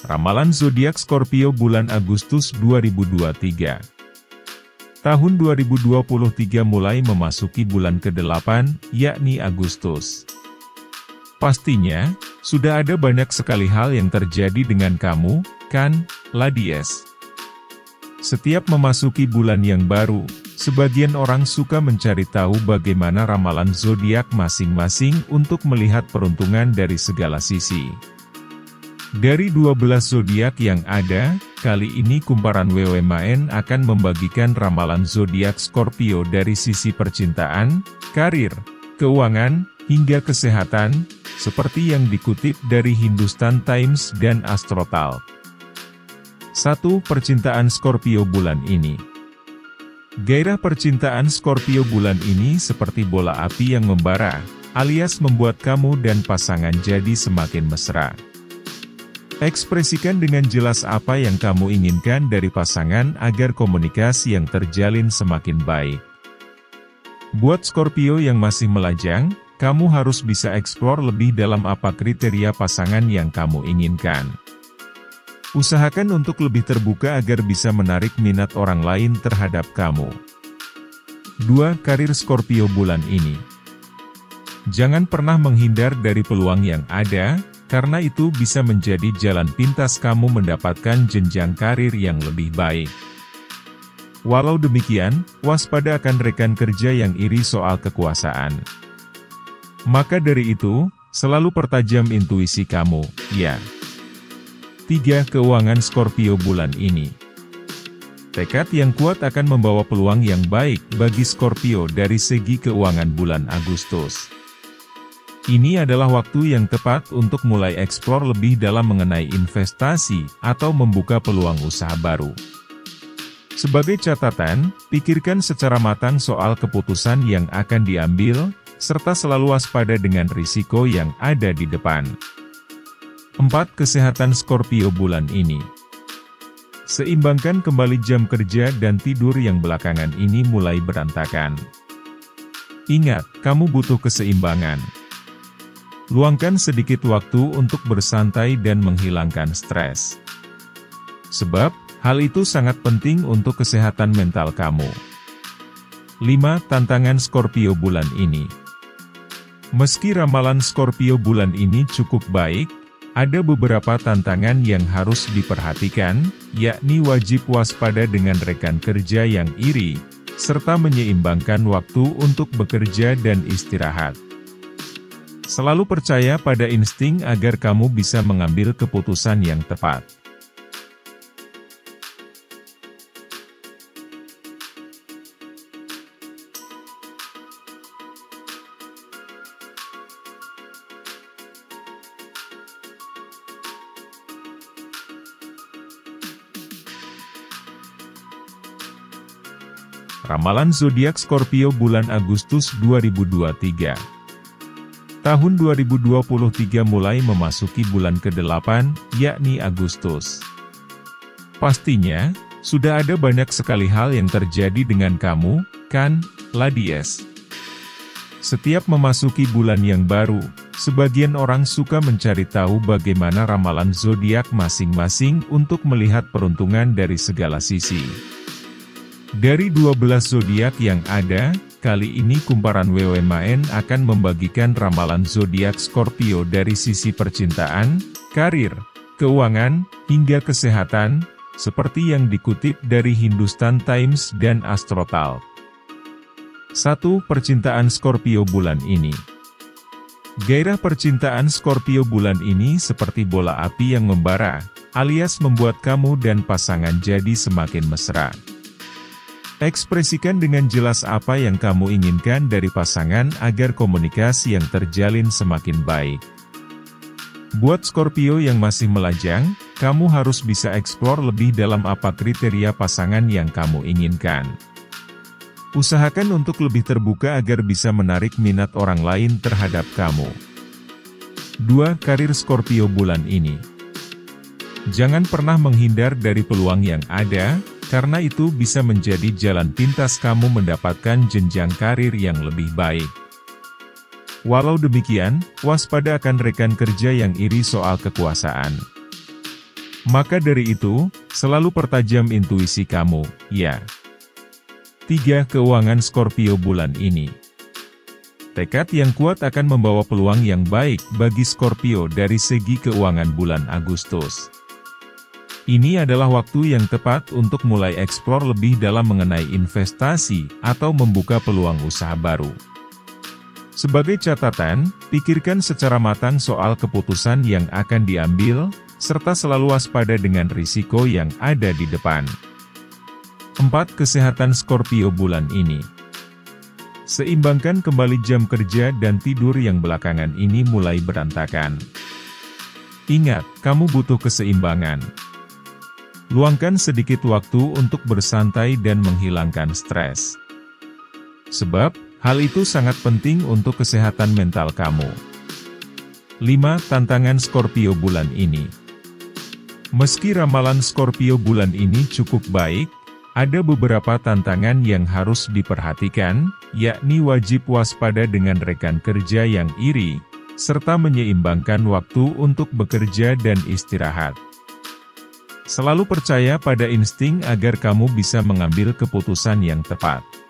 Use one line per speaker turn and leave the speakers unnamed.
Ramalan zodiak Scorpio bulan Agustus 2023. Tahun 2023 mulai memasuki bulan ke-8, yakni Agustus. Pastinya, sudah ada banyak sekali hal yang terjadi dengan kamu, kan, ladies? Setiap memasuki bulan yang baru, sebagian orang suka mencari tahu bagaimana ramalan zodiak masing-masing untuk melihat peruntungan dari segala sisi. Dari 12 zodiak yang ada, kali ini kumparan WWMAN akan membagikan ramalan zodiak Scorpio dari sisi percintaan, karir, keuangan, hingga kesehatan, seperti yang dikutip dari Hindustan Times dan Astrotalk. 1. Percintaan Scorpio bulan ini. Gairah percintaan Scorpio bulan ini seperti bola api yang membara, alias membuat kamu dan pasangan jadi semakin mesra. Ekspresikan dengan jelas apa yang kamu inginkan dari pasangan agar komunikasi yang terjalin semakin baik. Buat Scorpio yang masih melajang, kamu harus bisa eksplor lebih dalam apa kriteria pasangan yang kamu inginkan. Usahakan untuk lebih terbuka agar bisa menarik minat orang lain terhadap kamu. 2. Karir Scorpio bulan ini. Jangan pernah menghindar dari peluang yang ada, karena itu bisa menjadi jalan pintas kamu mendapatkan jenjang karir yang lebih baik. Walau demikian, waspada akan rekan kerja yang iri soal kekuasaan. Maka dari itu, selalu pertajam intuisi kamu, ya. 3. Keuangan Scorpio bulan ini. Tekad yang kuat akan membawa peluang yang baik bagi Scorpio dari segi keuangan bulan Agustus. Ini adalah waktu yang tepat untuk mulai eksplor lebih dalam mengenai investasi atau membuka peluang usaha baru. Sebagai catatan, pikirkan secara matang soal keputusan yang akan diambil, serta selalu waspada dengan risiko yang ada di depan. 4. Kesehatan Scorpio bulan ini. Seimbangkan kembali jam kerja dan tidur yang belakangan ini mulai berantakan. Ingat, kamu butuh keseimbangan. Luangkan sedikit waktu untuk bersantai dan menghilangkan stres. Sebab, hal itu sangat penting untuk kesehatan mental kamu. 5. Tantangan Scorpio bulan ini. Meski ramalan Scorpio bulan ini cukup baik, ada beberapa tantangan yang harus diperhatikan, yakni wajib waspada dengan rekan kerja yang iri, serta menyeimbangkan waktu untuk bekerja dan istirahat. Selalu percaya pada insting agar kamu bisa mengambil keputusan yang tepat. Ramalan zodiak Scorpio bulan Agustus 2023. Tahun 2023 mulai memasuki bulan ke-8, yakni Agustus. Pastinya, sudah ada banyak sekali hal yang terjadi dengan kamu, kan, ladies? Setiap memasuki bulan yang baru, sebagian orang suka mencari tahu bagaimana ramalan zodiak masing-masing untuk melihat peruntungan dari segala sisi. Dari 12 zodiak yang ada, kali ini kumparan WWMAN akan membagikan ramalan zodiak Scorpio dari sisi percintaan, karir, keuangan, hingga kesehatan, seperti yang dikutip dari Hindustan Times dan Astrotalk. 1. Percintaan Scorpio bulan ini. Gairah percintaan Scorpio bulan ini seperti bola api yang membara, alias membuat kamu dan pasangan jadi semakin mesra. Ekspresikan dengan jelas apa yang kamu inginkan dari pasangan agar komunikasi yang terjalin semakin baik. Buat Scorpio yang masih melajang, kamu harus bisa eksplor lebih dalam apa kriteria pasangan yang kamu inginkan. Usahakan untuk lebih terbuka agar bisa menarik minat orang lain terhadap kamu. 2. Karir Scorpio bulan ini. Jangan pernah menghindar dari peluang yang ada, karena itu bisa menjadi jalan pintas kamu mendapatkan jenjang karir yang lebih baik. Walau demikian, waspada akan rekan kerja yang iri soal kekuasaan. Maka dari itu, selalu pertajam intuisi kamu, ya. 3. Keuangan Scorpio bulan ini. Tekad yang kuat akan membawa peluang yang baik bagi Scorpio dari segi keuangan bulan Agustus. Ini adalah waktu yang tepat untuk mulai eksplor lebih dalam mengenai investasi atau membuka peluang usaha baru. Sebagai catatan, pikirkan secara matang soal keputusan yang akan diambil, serta selalu waspada dengan risiko yang ada di depan. 4. Kesehatan Scorpio bulan ini. Seimbangkan kembali jam kerja dan tidur yang belakangan ini mulai berantakan. Ingat, kamu butuh keseimbangan. Luangkan sedikit waktu untuk bersantai dan menghilangkan stres. Sebab, hal itu sangat penting untuk kesehatan mental kamu. 5. Tantangan Scorpio bulan ini. Meski ramalan Scorpio bulan ini cukup baik, ada beberapa tantangan yang harus diperhatikan, yakni wajib waspada dengan rekan kerja yang iri, serta menyeimbangkan waktu untuk bekerja dan istirahat. Selalu percaya pada insting agar kamu bisa mengambil keputusan yang tepat.